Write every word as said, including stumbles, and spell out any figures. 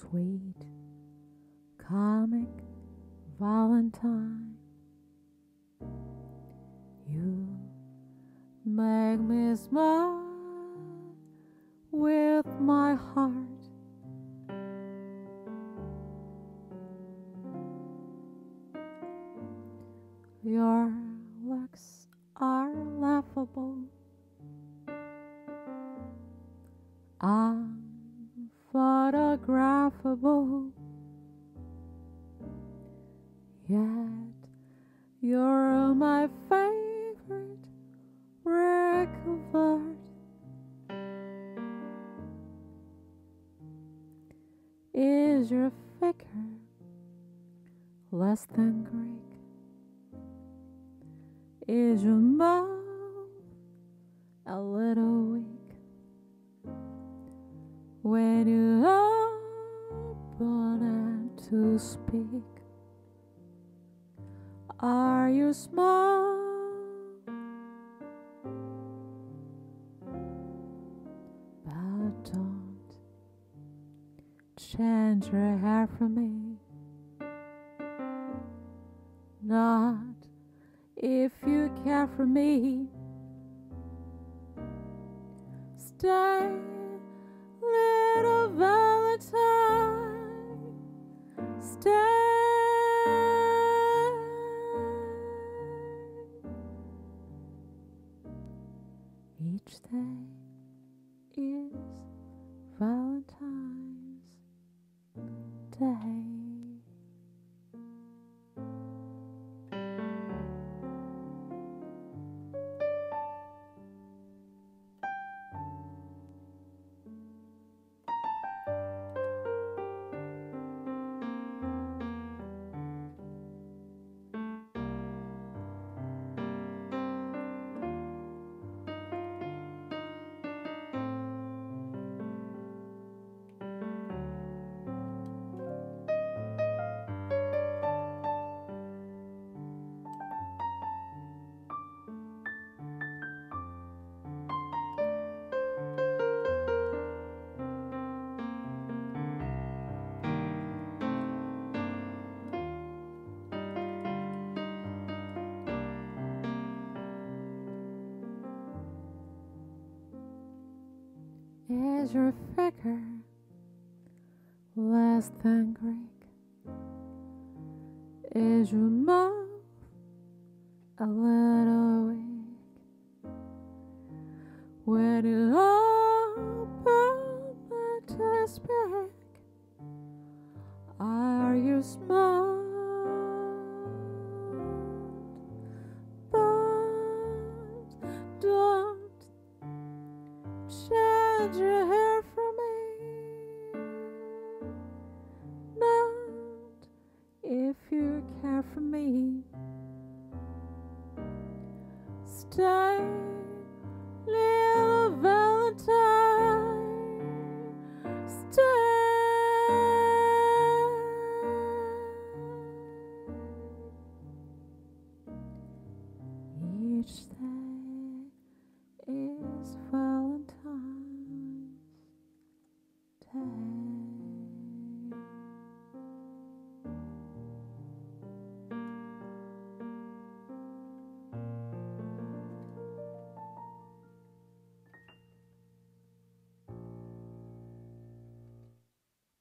sweet comic Valentine. You make me smile with my heart. Your looks are laughable, unphotographable, yet you're my favorite work of art. Is your figure less than Greek? Is your mouth a little weak when you open it to speak? Are you small? But don't change your hair for me. Not if you care for me. Stay, little Valentine. Stay. Each day is Valentine's Day. Is your figure less than Greek? Is your mouth a little weak when you open it to speak? Are you smart? But don't change